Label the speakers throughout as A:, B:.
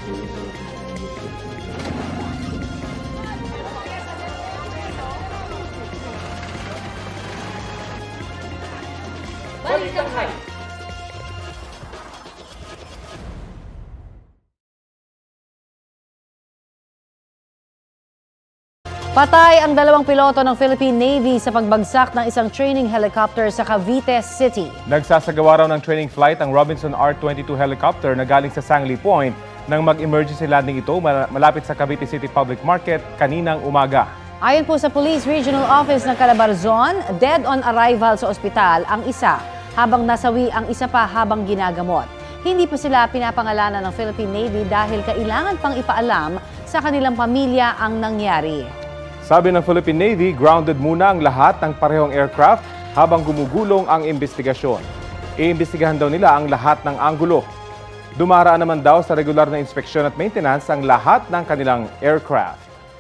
A: Patay ang dalawang piloto ng Philippine Navy sa pagbagsak ng isang training helicopter sa Cavite City.
B: Nagsasagawa raw ng training flight ang Robinson R-22 helicopter na galing sa Sangley Point nang mag-emergency landing ito malapit sa Cavite City Public Market kaninang umaga.
A: Ayon po sa Police Regional Office ng Calabarzon, dead on arrival sa ospital ang isa, habang nasawi ang isa pa habang ginagamot. Hindi pa sila pinapangalanan ng Philippine Navy dahil kailangan pang ipaalam sa kanilang pamilya ang nangyari.
B: Sabi ng Philippine Navy, grounded muna ang lahat ng parehong aircraft habang gumugulong ang investigasyon. Iimbestigahan daw nila ang lahat ng anggulo. Dumaraan naman daw sa regular na inspeksyon at maintenance ang lahat ng kanilang aircraft.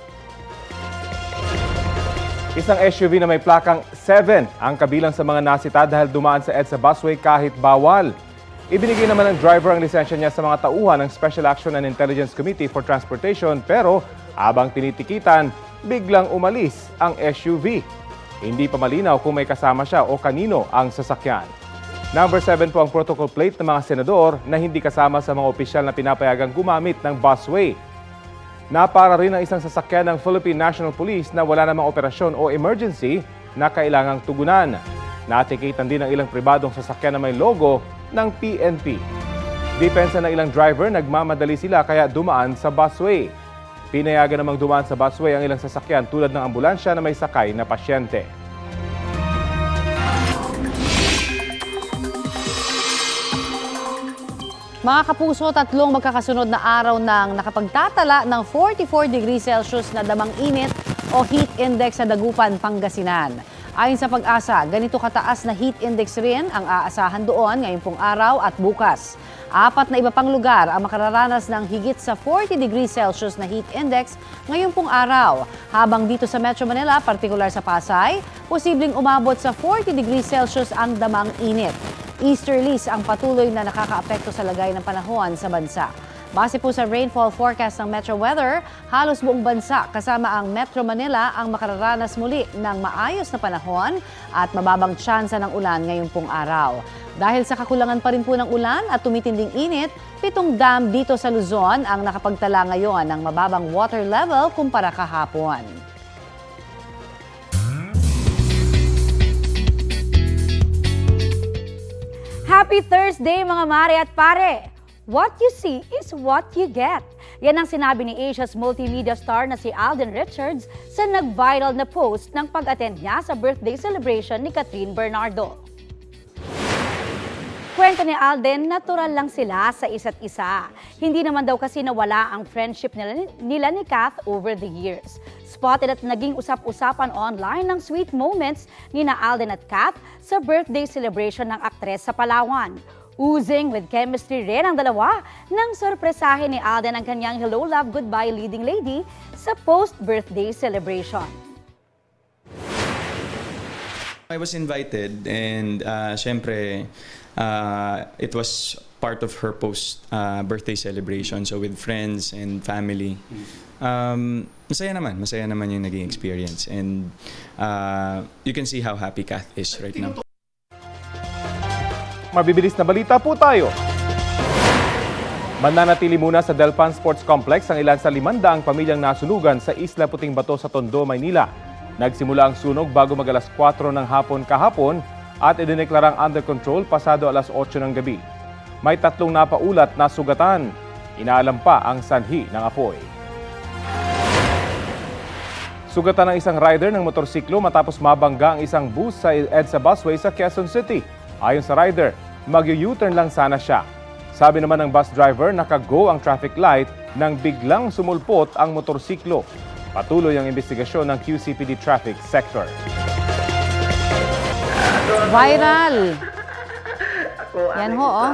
B: Isang SUV na may plakang 7 ang kabilang sa mga nasita dahil dumaan sa EDSA busway kahit bawal. Ibinigay naman ng driver ang lisensya niya sa mga tauhan ng Special Action and Intelligence Committee for Transportation pero habang tinitikitan, biglang umalis ang SUV. Hindi pa malinaw kung may kasama siya o kanino ang sasakyan. Number 7 po ang protocol plate ng mga senador na hindi kasama sa mga opisyal na pinapayagang gumamit ng busway. Napara rin ang isang sasakyan ng Philippine National Police na wala namang operasyon o emergency na kailangang tugunan. Natikitan din ang ilang pribadong sasakyan na may logo ng PNP. Depensa ng ilang driver, nagmamadali sila kaya dumaan sa busway. Pinayagan namang dumaan sa busway ang ilang sasakyan tulad ng ambulansya na may sakay na pasyente.
A: Mga kapuso, tatlong magkakasunod na araw nang nakapagtatala ng 44 degrees Celsius na damang init o heat index sa Dagupan, Pangasinan. Ayon sa Pag-asa, ganito kataas na heat index rin ang aasahan doon ngayong pong araw at bukas. 4 na iba pang lugar ang makararanas ng higit sa 40 degrees Celsius na heat index ngayong pong araw. Habang dito sa Metro Manila, partikular sa Pasay, posibleng umabot sa 40 degrees Celsius ang damang init. Easterlies ang patuloy na nakakaapekto sa lagay ng panahon sa bansa. Base po sa rainfall forecast ng Metro Weather, halos buong bansa kasama ang Metro Manila ang makararanas muli ng maayos na panahon at mababang tsansa ng ulan ngayong pong araw. Dahil sa kakulangan pa rin po ng ulan at tumitinding init, 7 dam dito sa Luzon ang nakapagtala ngayon ng mababang water level kumpara kahapon.
C: Happy Thursday mga mare at pare! What you see is what you get. Yan ang sinabi ni Asia's multimedia star na si Alden Richards sa nag-viral na post ng pag-attend niya sa birthday celebration ni Catherine Bernardo. Kwento ni Alden, natural lang sila sa isa't isa. Hindi naman daw kasi nawala ang friendship nila ni Kath over the years. Spotted at naging usap-usapan online ng sweet moments ni na Alden at Kath sa birthday celebration ng aktres sa Palawan. Oozing with chemistry rin ang dalawa nang sorpresahin ni Alden ang kanyang Hello Love Goodbye leading lady sa post-birthday celebration.
D: I was invited and syempre it was part of her post-birthday celebration, so with friends and family. Masaya naman yung naging experience and you can see how happy Kath is right now.
B: Mabibilis na balita po tayo. Mananatili muna sa Delpan Sports Complex ang ilan sa 500 pamilyang nasunugan sa Isla Puting Bato sa Tondo, Maynila. Nagsimula ang sunog bago mag-alas 4 ng hapon kahapon at idineklarang under control pasado alas 8 ng gabi. May 3 napaulat na sugatan. Inaalam pa ang sanhi ng apoy. Sugatan ng isang rider ng motorsiklo matapos mabangga ang isang bus sa EDSA busway sa Quezon City. Ayon sa rider, mag-U-turn lang sana siya. Sabi naman ng bus driver, naka-go ang traffic light nang biglang sumulpot ang motorsiklo. Patuloy ang investigasyon ng QCPD Traffic Sector.
A: Viral! Yan ho, oh.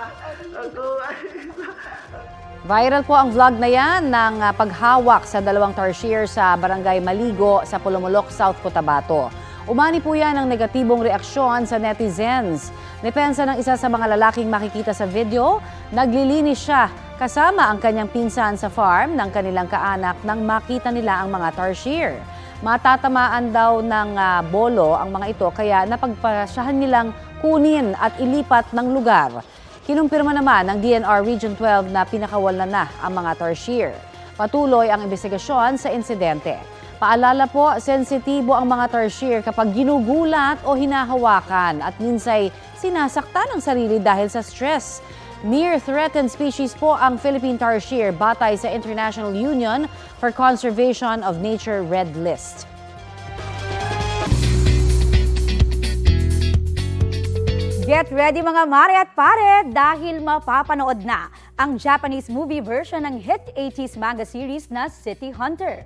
A: Viral po ang vlog na yan ng paghawak sa 2 tarsier sa Barangay Maligo sa Pulumulok, South Cotabato. Umani po yan ang negatibong reaksyon sa netizens. Depensa ng isa sa mga lalaking makikita sa video, naglilinis siya kasama ang kanyang pinsan sa farm ng kanilang kaanak nang makita nila ang mga tarsier. Matatamaan daw ng bolo ang mga ito kaya napagpasyahan nilang kunin at ilipat ng lugar. Kinumpirma naman ng DNR Region 12 na pinakawalan na ang mga tarsier. Patuloy ang investigasyon sa insidente. Paalala po, sensitibo ang mga tarsier kapag ginugulat o hinahawakan at minsay sinasaktan ang sarili dahil sa stress. Near threatened species po ang Philippine tarsier batay sa International Union for Conservation of Nature Red List.
C: Get ready mga mare at pare dahil mapapanood na ang Japanese movie version ng hit 80s manga series na City Hunter.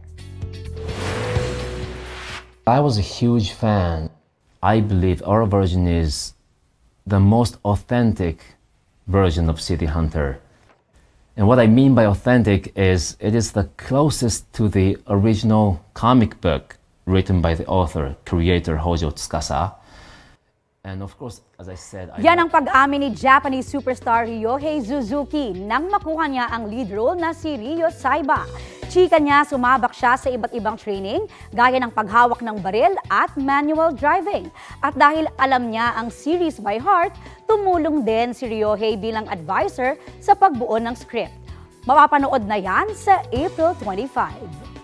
E: I was a huge fan. I believe our version is the most authentic version of City Hunter. And what I mean by authentic is it is the closest to the original comic book written by the author, creator Hojo Tsukasa. And of course, as I said,
C: Yan ang pag-amin ni Japanese superstar Ryohei Suzuki nang makuha niya ang lead role na si Ryo Saiba. Chika niya, sumabak siya sa iba't ibang training gaya ng paghawak ng baril at manual driving. At dahil alam niya ang series by heart, tumulong din si Ryohei bilang advisor sa pagbuo ng script. Mapapanood na yan sa April 25.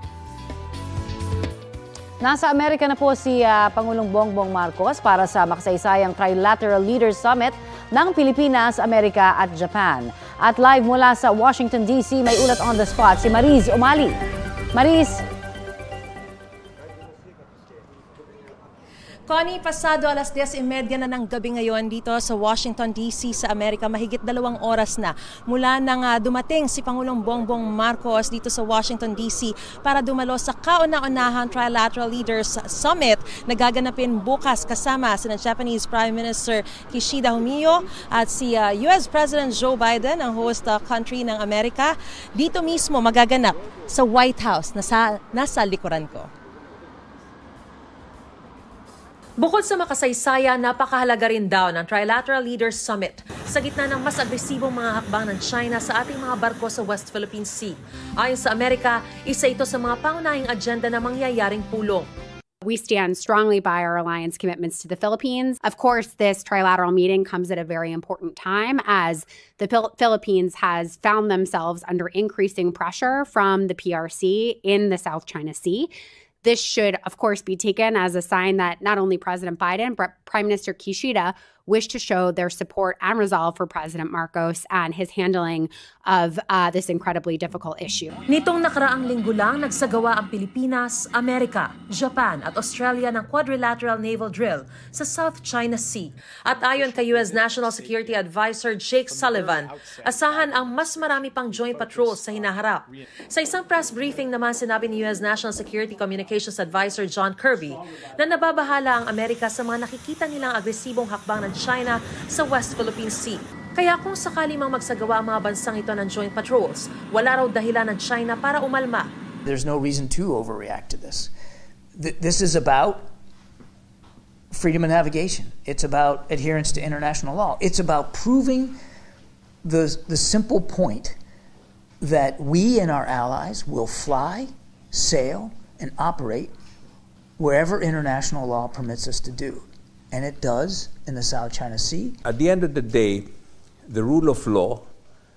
A: Nasa Amerika na po si Pangulong Bongbong Marcos para sa makasaysayang Trilateral Leaders Summit ng Pilipinas, Amerika at Japan. At live mula sa Washington, D.C., may ulat on the spot si Mariz Umali. Mariz.
F: Connie, pasado alas 10:30 na ng gabi ngayon dito sa Washington, D.C. sa Amerika. Mahigit 2 oras na mula nang dumating si Pangulong Bongbong Marcos dito sa Washington, D.C. para dumalo sa kauna-unahang Trilateral Leaders Summit na gaganapin bukas kasama si Japanese Prime Minister Kishida Fumio at si US President Joe Biden, ang host country ng Amerika. Dito mismo magaganap sa White House na nasa likuran ko. Bukod sa makasaysaya, napakahalaga rin daw ng Trilateral Leaders Summit sa gitna ng mas agresibong mga hakbang ng China sa ating mga barko sa West Philippine Sea. Ayon sa Amerika, isa ito sa mga pangunahing agenda na mangyayaring pulong.
G: We stand strongly by our alliance commitments to the Philippines. Of course, this trilateral meeting comes at a very important time as the Philippines has found themselves under increasing pressure from the PRC in the South China Sea. This should, of course, be taken as a sign that not only President Biden, but Prime Minister Kishida wish to show their support and resolve for President Marcos and his handling of this incredibly difficult issue.
F: Nitong nakaraang linggo lang, nagsagawa ang Pilipinas, Amerika, Japan at Australia ng quadrilateral naval drill sa South China Sea. At ayon kay US National Security Advisor Jake Sullivan, asahan ang mas marami pang joint patrols sa hinaharap. Sa isang press briefing naman, sinabi ni US National Security Communications Advisor John Kirby na nababahala ang Amerika sa mga nakikita nilang agresibong hakbang ng China sa West Philippine Sea. Kaya kung sakali mang magsagawa ang mga bansang ito ng joint patrols, wala raw dahilan ng China para umalma.
H: There's no reason to overreact to this. This is about freedom of navigation. It's about adherence to international law. It's about proving the simple point that we and our allies will fly, sail, and operate wherever international law permits us to do. And it does in the South China Sea.
I: At the end of the day, the rule of law,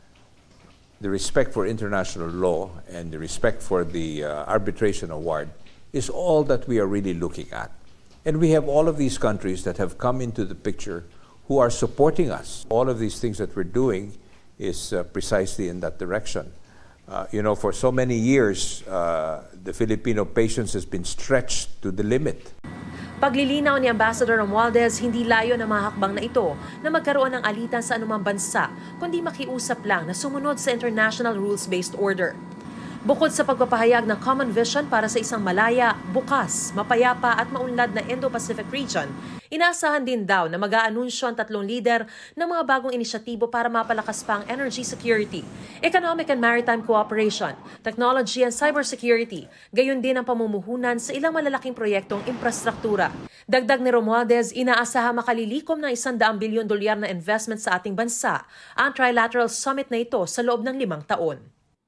I: the respect for international law, and the respect for the arbitration award is all that we are really looking at. And we have all of these countries that have come into the picture who are supporting us. All of these things that we're doing is precisely in that direction. For so many years, the Filipino patience has been stretched to the limit.
F: Paglilinaw ni Ambassador Romualdez, hindi layo ng mga hakbang na ito na magkaroon ng alitan sa anumang bansa, kundi makiusap lang na sumunod sa international rules-based order. Bukod sa pagpapahayag ng common vision para sa isang malaya, bukas, mapayapa at maunlad na Indo-Pacific region, inaasahan din daw na mag-aanunsyo ang tatlong lider ng mga bagong inisyatibo para mapalakas pa ang energy security, economic and maritime cooperation, technology and cybersecurity, gayon din ang pamumuhunan sa ilang malalaking proyektong infrastruktura. Dagdag ni Romualdez, inaasahan makalilikom ng $100 bilyon na investment sa ating bansa ang trilateral summit na ito sa loob ng 5 taon.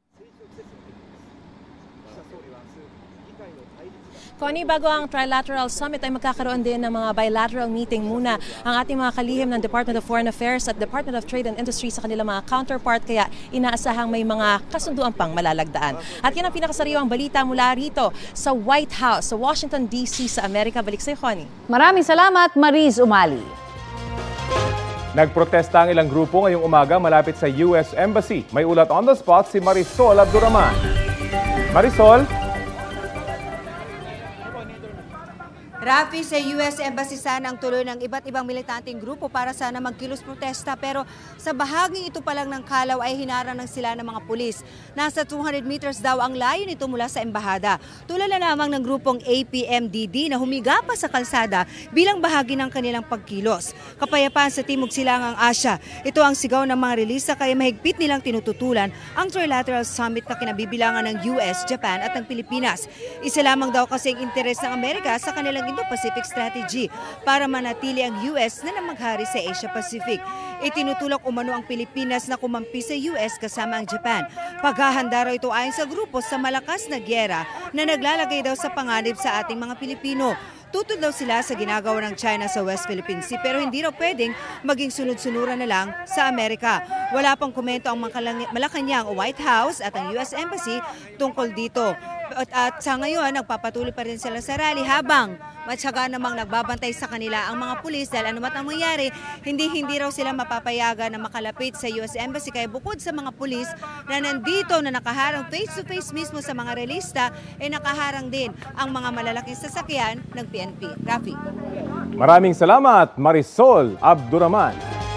F: Connie, bago ang Trilateral Summit ay magkakaroon din ng mga bilateral meeting muna ang ating mga kalihim ng Department of Foreign Affairs at Department of Trade and Industry sa kanilang mga counterpart, kaya inaasahang may mga kasunduan pang malalagdaan. At yan ang pinakasariwang balita mula rito sa White House, sa Washington, D.C. sa Amerika. Balik sa'yo, Connie.
A: Maraming salamat, Mariz Umali.
B: Nagprotesta ang ilang grupo ngayong umaga malapit sa US Embassy. May ulat on the spot si Marisol Abduraman. Marisol?
J: Rafi, sa US Embassy sana ang tuloy ng iba't ibang militanteng grupo para sana magkilos protesta, pero sa bahaging ito pa lang ng Kalaw ay hinarang ng sila ng mga pulis. Nasa 200 meters daw ang layo nito mula sa embahada. Tulala lamang ng grupong APMDD na humiga pa sa kalsada bilang bahagi ng kanilang pagkilos. Kapayapaan sa Timog Silangang Asya. Ito ang sigaw ng mga relisa, kaya mahigpit nilang tinututulan ang Trilateral Summit na kinabibilangan ng US, Japan at ng Pilipinas. Isa lamang daw kasi ang interes ng Amerika sa kanilang Indo-Pacific Strategy para manatili ang US na namaghari sa Asia-Pacific. Itinutulak umano ang Pilipinas na kumampi sa US kasama ang Japan. Paghahanda raw ito ayon sa grupo sa malakas na gyera na naglalagay daw sa panganib sa ating mga Pilipino. Tutol daw sila sa ginagawa ng China sa West Philippine Sea, pero hindi raw pwedeng maging sunod-sunuran na lang sa Amerika. Wala pang komento ang Malacanang White House at ang US Embassy tungkol dito. At sa ngayon, nagpapatuloy pa rin sila sa rally habang matyaga namang nagbabantay sa kanila ang mga pulis dahil anumat ang mangyari, hindi raw sila mapapayagan na makalapit sa US Embassy. Kaya bukod sa mga pulis na nandito na nakaharang face-to-face mismo sa mga relista, nakaharang din ang mga malalaking sasakyan ng PNP. Rafi.
B: Maraming salamat, Marisol Abduraman.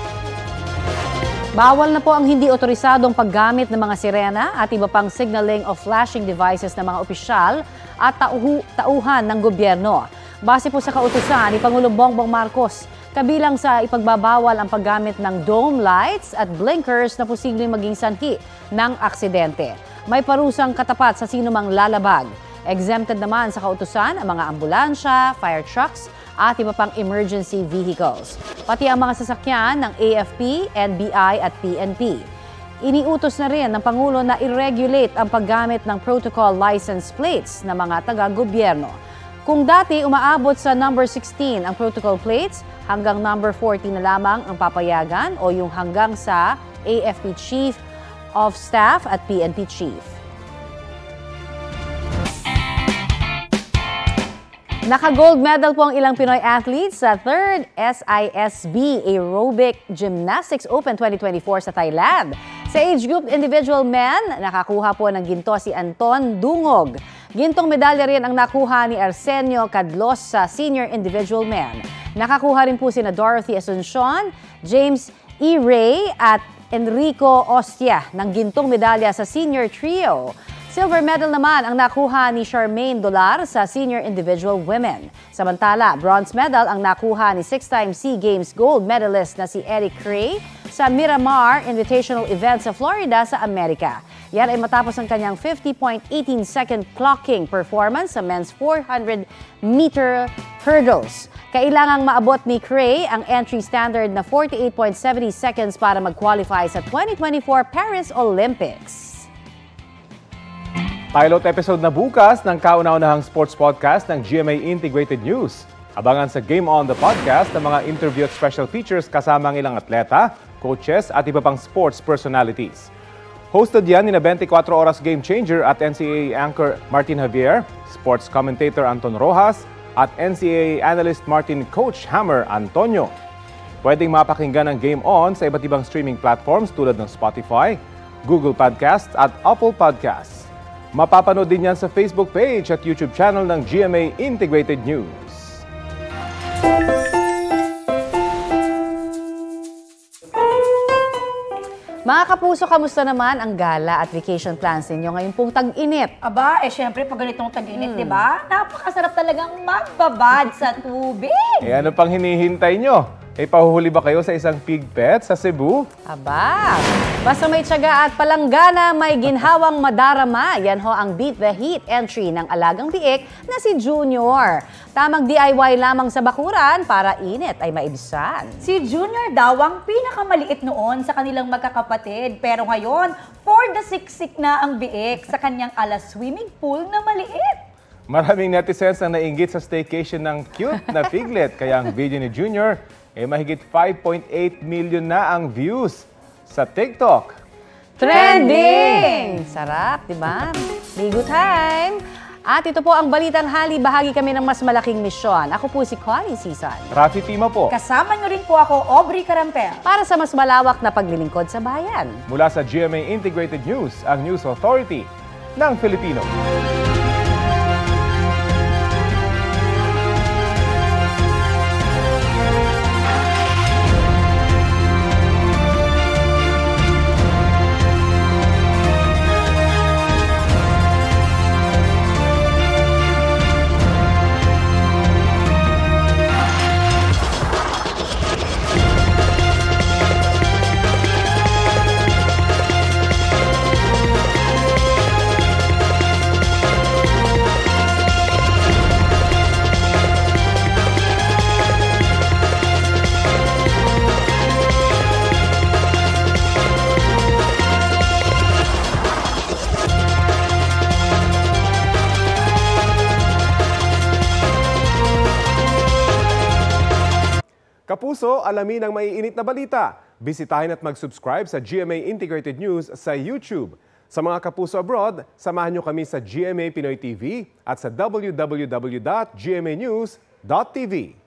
A: Bawal na po ang hindi otorisadong paggamit ng mga sirena at iba pang signaling o flashing devices ng mga opisyal at tauhan ng gobyerno. Base po sa kautusan ni Pangulong Bongbong Marcos, kabilang sa ipagbabawal ang paggamit ng dome lights at blinkers na posibleng maging sanhi ng aksidente. May parusang katapat sa sinumang lalabag. Exempted naman sa kautusan ang mga ambulansya, fire trucks, at iba pang emergency vehicles. Pati ang mga sasakyan ng AFP, NBI at PNP. Iniutos na rin ng Pangulo na i-regulate ang paggamit ng protocol license plates ng mga taga-gobyerno. Kung dati umaabot sa number 16 ang protocol plates, hanggang number 40 na lamang ang papayagan o yung hanggang sa AFP Chief of Staff at PNP Chief. Naka-gold medal po ang ilang Pinoy athletes sa 3rd SISB Aerobic Gymnastics Open 2024 sa Thailand. Sa age group individual men, nakakuha po ng ginto si Anton Dungog. Gintong medalya rin ang nakuha ni Arsenio Cadlos sa senior individual men. Nakakuha rin po sina Dorothy Asuncion, James E. Ray at Enrico Ostia ng gintong medalya sa senior trio. Silver medal naman ang nakuha ni Charmaine Dolar sa senior individual women. Samantala, bronze medal ang nakuha ni 6-time SEA Games gold medalist na si Eric Cray sa Miramar Invitational Event sa Florida sa Amerika. Yan ay matapos ang kanyang 50.18-second clocking performance sa men's 400-meter hurdles. Kailangang maabot ni Cray ang entry standard na 48.70 seconds para mag-qualify sa 2024 Paris Olympics.
B: Pilot episode na bukas ng kauna-unahang sports podcast ng GMA Integrated News. Abangan sa Game On the Podcast ng mga interview at special features kasama ang ilang atleta, coaches at iba pang sports personalities. Hosted yan ni na 24 Oras Game Changer at NCAA anchor Martin Javier, sports commentator Anton Rojas at NCAA analyst Martin Coach Hammer Antonio. Pwedeng mapakinggan ang Game On sa iba't ibang streaming platforms tulad ng Spotify, Google Podcasts at Apple Podcasts. Mapapanood din yan sa Facebook page at YouTube channel ng GMA Integrated News.
A: Mga kapuso, kamusta naman ang gala at vacation plans ninyo ngayong pong tag-init?
C: Aba, syempre pag ganitong tag-init, di ba? Napakasarap talagang magbabad sa tubig.
B: Ano pang hinihintay nyo? Pahuhuli ba kayo sa isang pig pet sa Cebu?
A: Aba, basta may tiyaga at palanggana, may ginhawang madarama. Yan ho ang Beat the Heat entry ng alagang biik na si Junior. Tamang DIY lamang sa bakuran para init ay maibsan.
C: Si Junior daw ang pinakamaliit noon sa kanilang magkakapatid. Pero ngayon, for the siksik na ang biik sa kanyang swimming pool na maliit.
B: Maraming netizens ang nainggit sa staycation ng cute na piglet. Kaya ang video ni Junior mahigit 5.8 million na ang views sa TikTok.
A: Trending! Sarap, di ba? Bigo time! At ito po ang Balitang Hali. Bahagi kami ng mas malaking misyon. Ako po si Connie Season.
B: Rafi Tima po.
C: Kasama niyo rin po ako, Aubrey Carampel.
A: Para sa mas malawak na paglilingkod sa bayan.
B: Mula sa GMA Integrated News, ang News Authority ng Filipino. Kapuso, alamin ang maiinit na balita. Bisitahin at mag-subscribe sa GMA Integrated News sa YouTube. Sa mga kapuso abroad, samahan nyo kami sa GMA Pinoy TV at sa www.gmanews.tv.